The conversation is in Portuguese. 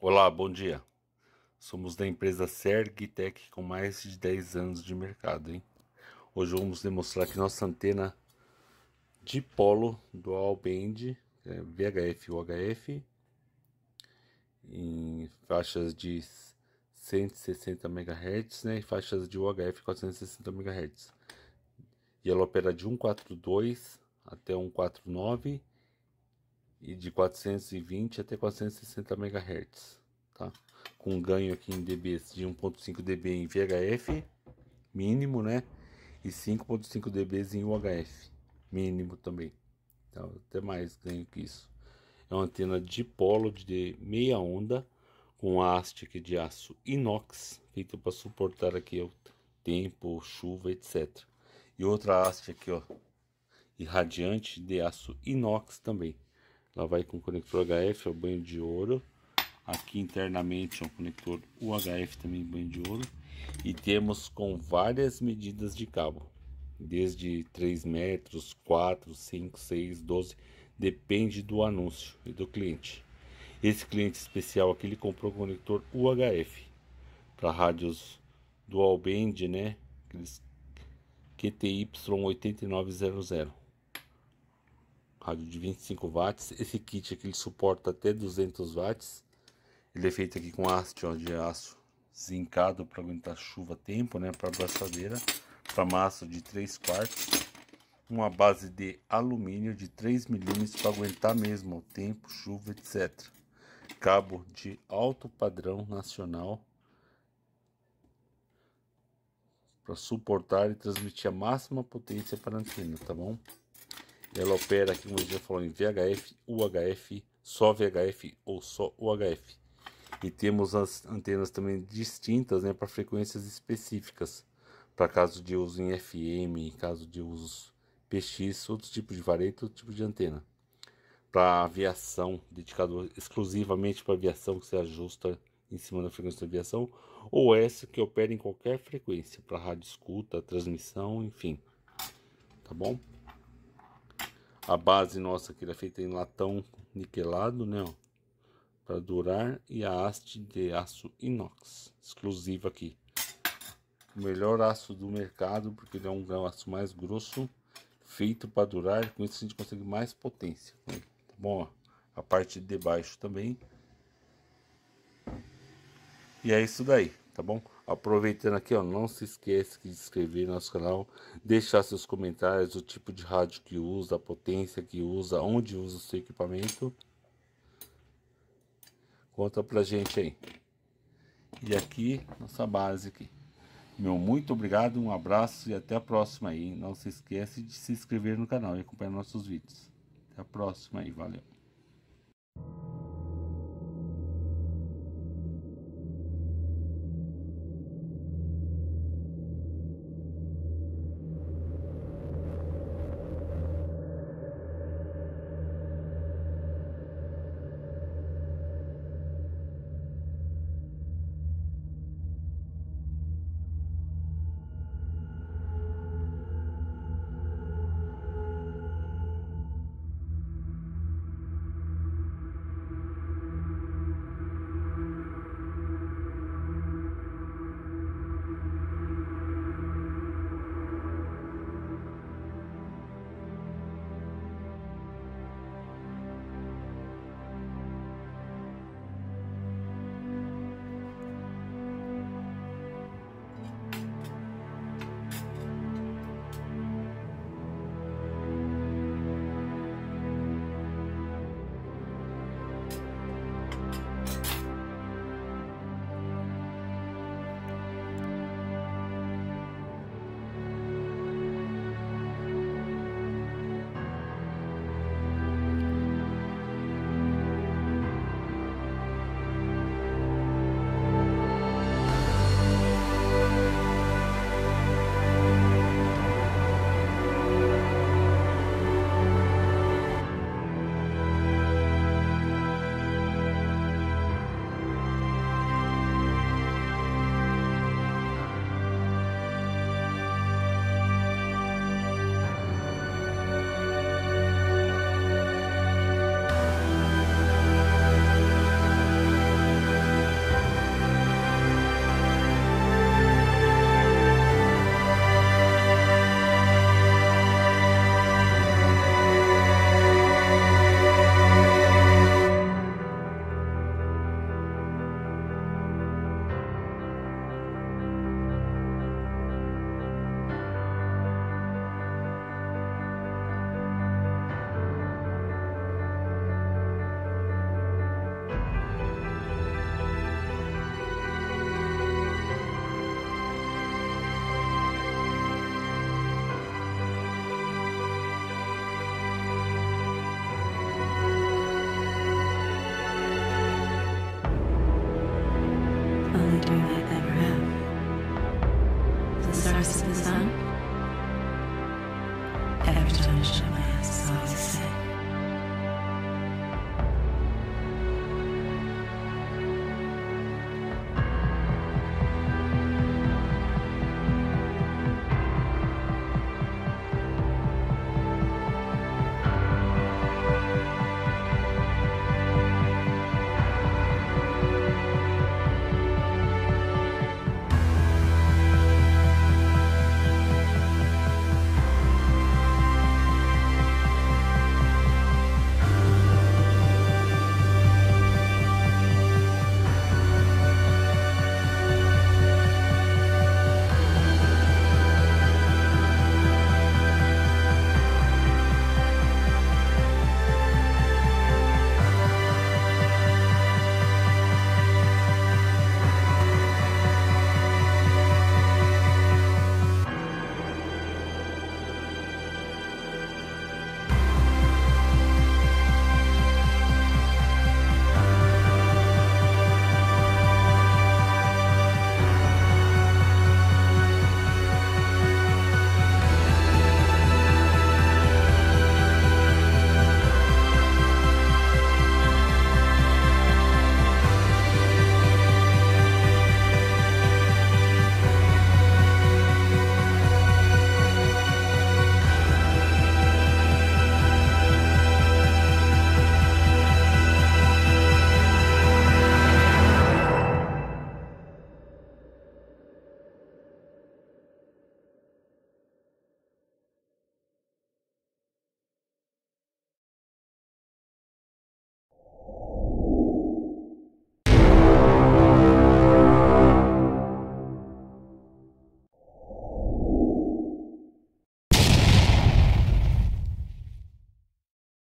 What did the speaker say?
Olá, bom dia. Somos da empresa Sergtech com mais de 10 anos de mercado, hein? Hoje vamos demonstrar aqui nossa antena dipolo dual band, VHF UHF, em faixas de 160 MHz, né, e faixas de UHF 460 MHz. E ela opera de 142 até 149 e de 420 até 460 MHz, tá? Com ganho aqui em dBs de 1.5 dB em VHF mínimo, né? E 5.5 dBs em UHF mínimo também. Então, até mais ganho que isso. É uma antena dipolo de meia onda com haste aqui de aço inox, feito para suportar aqui o tempo, chuva, etc. E outra haste aqui, ó, irradiante de aço inox também. Ela vai com conector HF, é o banho de ouro. Aqui internamente é um conector UHF também banho de ouro. E temos com várias medidas de cabo. Desde 3 metros, 4, 5, 6, 12. Depende do anúncio e do cliente. Esse cliente especial aqui, ele comprou o conector UHF. Para rádios dual band, né? Aqueles QTY 8900. Rádio de 25 watts. Esse kit aqui ele suporta até 200 watts. Ele é feito aqui com haste de aço zincado para aguentar chuva, tempo, né? Para abraçadeira, para maço de 3/4. Uma base de alumínio de 3 milímetros para aguentar mesmo o tempo, chuva, etc. Cabo de alto padrão nacional para suportar e transmitir a máxima potência para a antena, tá bom? Ela opera aqui, como eu já falei, em VHF, UHF, só VHF ou só UHF. E temos as antenas também distintas, né, para frequências específicas, para caso de uso em FM, caso de uso PX, outros tipos de vareta, outro tipo de antena. Para aviação, dedicado exclusivamente para aviação, que você ajusta em cima da frequência da aviação, ou essa que opera em qualquer frequência, para rádio escuta, transmissão, enfim. Tá bom? A base nossa aqui é feita em latão niquelado, né? Para durar, e a haste de aço inox, exclusiva aqui. O melhor aço do mercado, porque ele é um aço mais grosso, feito para durar. Com isso a gente consegue mais potência. Tá bom? Ó, a parte de baixo também. E é isso daí, tá bom? Aproveitando aqui, ó, não se esqueça de se inscrever no nosso canal, deixar seus comentários, o tipo de rádio que usa, a potência que usa, onde usa o seu equipamento. Conta pra gente aí. E aqui, nossa base aqui. Meu muito obrigado, um abraço e até a próxima aí. Não se esqueça de se inscrever no canal e acompanhar nossos vídeos. Até a próxima aí, valeu.